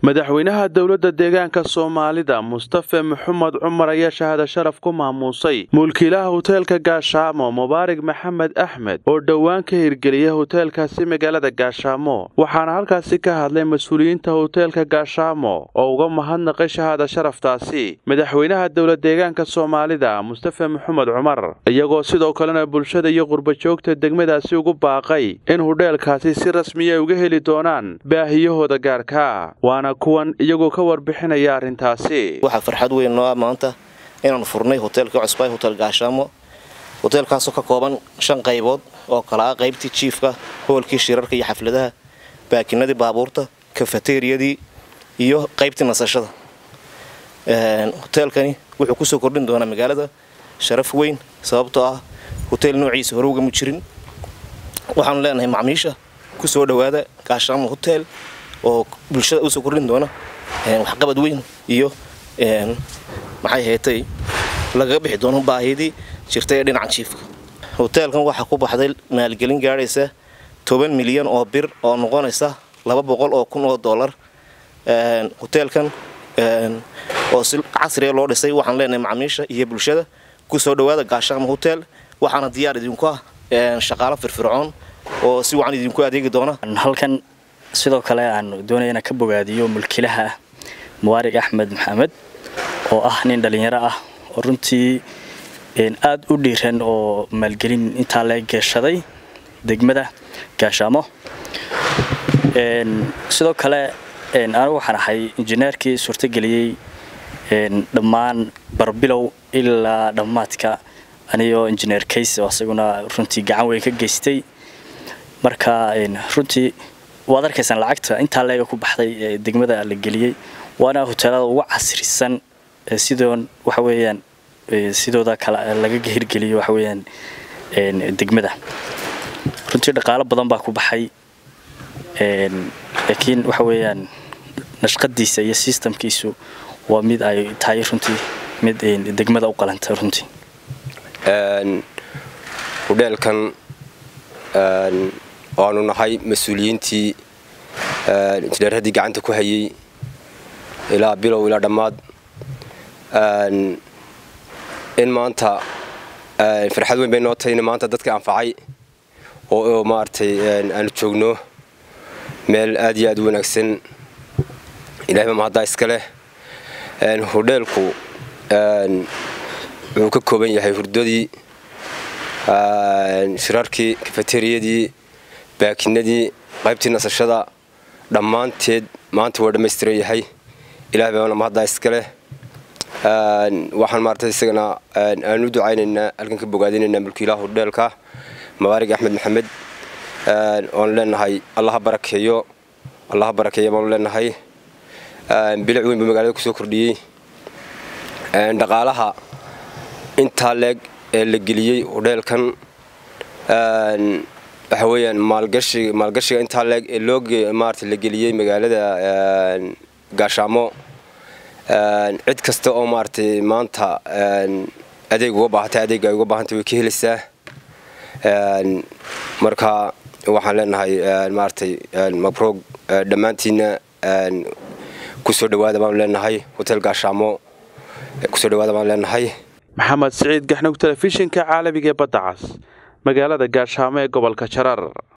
madaxweynaha dowladda deegaanka Soomaalida Mustafa Maxamed Cumar ayaa shahada sharaf ku maamuusay mulkiilaha hoteelka Gaashaamo Mubaarak Maxamed Axmed oo dhawaan ka hirgeliyay hoteelkaasi magaalada Gaashaamo waxaana halkaasi ka hadlay mas'uuliyiinta hoteelka Gaashaamo oo uga mahadnaqay shahada sharaftaasi madaxweynaha dowladda deegaanka Soomaalida Mustafa Maxamed Cumar iyagoo sidoo kalena bulshada iyo qurba joogta degmadaasi ugu baaqay in hoteelkaasi si rasmi ah uga heli doonaan baahiyahooda gaarka waana kuwan iyagoo ka warbixinaya arintaasi waxa farxad weyn noo maanta inaan furnay hoteelka cusbay hotel Gaashaamo hoteelkaas oo ka kooban 5 qaybood oo kala qaybtii chiefka hoolkii shirarka iyo xafladaha baakinadii baabuurta cafeteriadii iyo qaybtii nasashada hoteelkani wuxuu ku soo kordhin doonaa magaalada sharaf weyn sababtoo ah hotel noociisa hore uga mujirin waxaan leenahay macaamiisha ku soo dhawaada Gaashaamo hotel oo bulshada u soo kordhin doona wax qabad weyn iyo maxay heetay laga bixi doono baahidii jirtay dhinaca chiefka hoteelkan waxa ku baxday maalgelin gaaraysa 10 milyan oo bir oo noqonaysa 200 oo kun oo dollar hoteelkan oo si casri ah loo dhisay waxaan leenahay macaamiisha iyo bulshada ku soo dhawaada Gaashaamo hotel waxaana diyaar idinku ah shaqaale firfircoon oo si wacan idinku adeegi doona halkan sidoo kale aan doonayna ka bogaadiyo mulkiilaha Mubaarak Axmed Maxamed oo ah nin dhalinyaro ah oo runtii aad u dhiiran oo maalgelin inta la gashaday degmada Gaashaamo sidoo kale anigu waxaan ahay injineerkii suurtageliyay dhammaan barbilow ilaa dhamaadka aniyo injineer Case oo asaguna runtii gacan weyn ka geystay marka runtii waad arkaysan lacagta inta leega ku baxday degmada la geliyay waana hoteelada ugu casrisan sidoon waxa weeyaan sidooda kala laga hirgeliyo waxa weeyaan degmada runtii dhaqaale badan baa ku baxay laakiin waxa weeyaan nashqadiisa iyo systemkiisu waa mid ay tahay runtii mid degmada u qalantay runtii hoteelkan waanu nahay mas'uuliyiintii injineeradii gacanta ku hayay ilaa bilow ilaa dhamaad in maanta farxad weyn bay noo tahay in maanta dadka anfacay oo maartay aan joogno meel aad iyo aad u wanaagsan ilaahay ma hadda iska leh hoteelku wuxuu ka kooban yahay hurdadii shirarkii cafeteriadii baakinadii qaybtii nasashada dhammaanteed maanta waa dhameystiran yahay ilaahay baa ma hadda iska leh waxaan maartay isagana aan u ducaynaynaa halkan ka bogaadinaynaa mulkiilaha hoteelka Mubaarak Axmed Maxamed oo leenahay Allah barakeeyo baan leenahay bilic weyn magaalada ku soo kordhiyay dhaqaalaha inta leeg la geliyay hoteelkan waxa weeyaan maalgashiga inta leeg loo maartay la geliyay magaalada Gaashaamo cid kasta oo maartay maanta adeeg uga baahantay way ka helaysaa marka waxaan leenahay maartay mabroog dhamaantiina ku soo dhawaada baan leenahay hotel Gaashaamo ku soo dhawaada baan leenahay Maxamed Saciid Gaxnug telefishinka caalamiga ee Badda Cas magaalada Gaashaamo ee gobolka Jarar